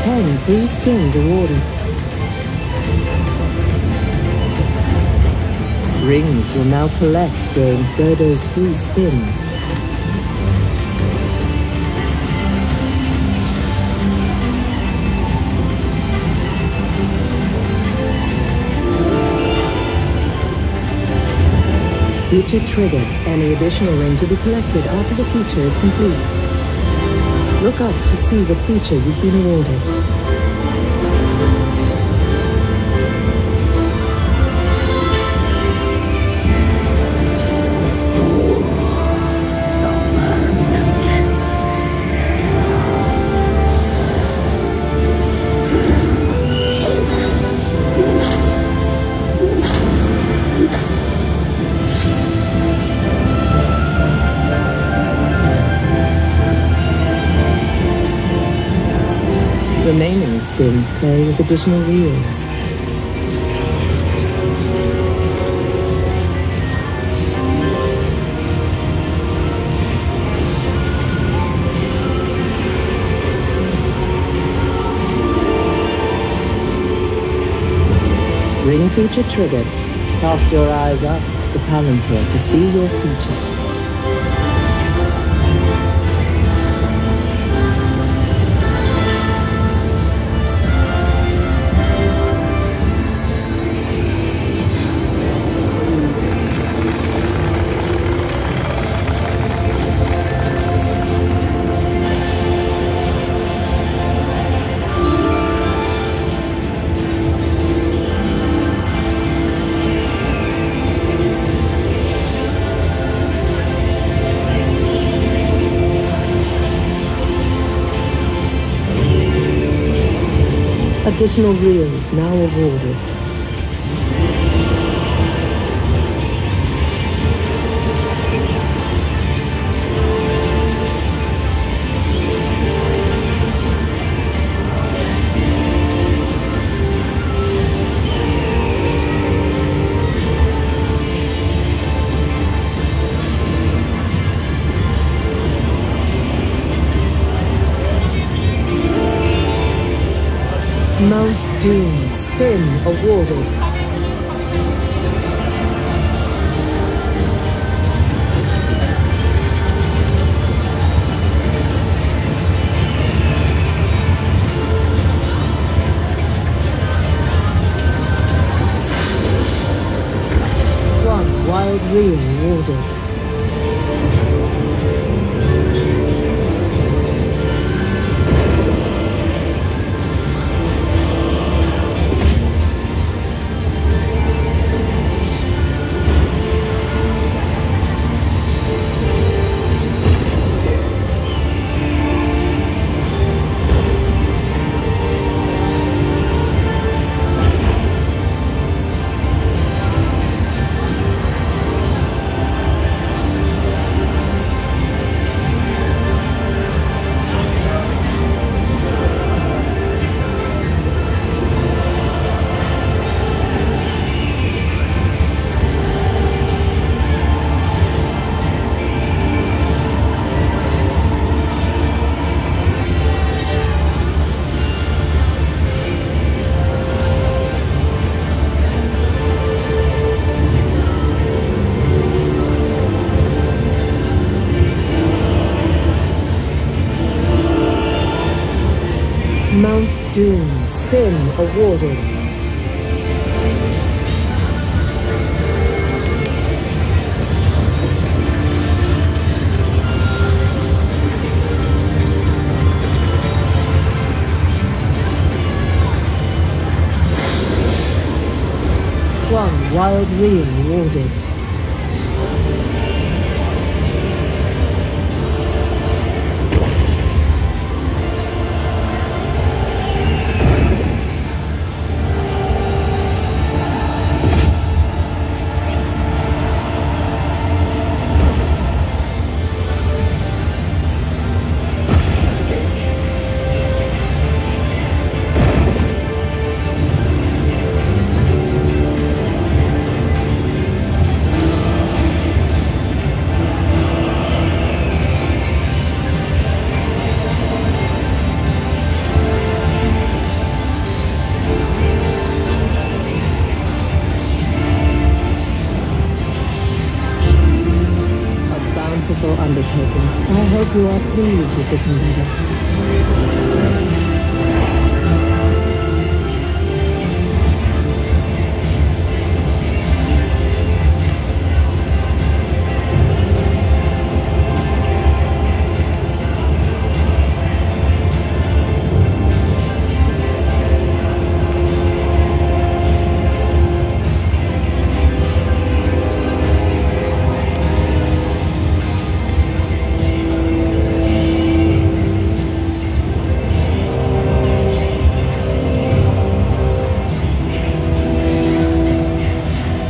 10 free spins awarded. Rings will now collect during Frodo's free spins. Feature triggered. Any additional rings will be collected after the feature is complete. Look up to see what feature you've been awarded. Remaining spins play with additional wheels. Ring feature triggered. Cast your eyes up to the Palantir to see your feature. Additional reels now awarded. Mount Doom spin awarded. One wild reel awarded. Mount Doom spin awarded. One wild reel awarded. beautiful undertaking. I hope you are pleased with this endeavor.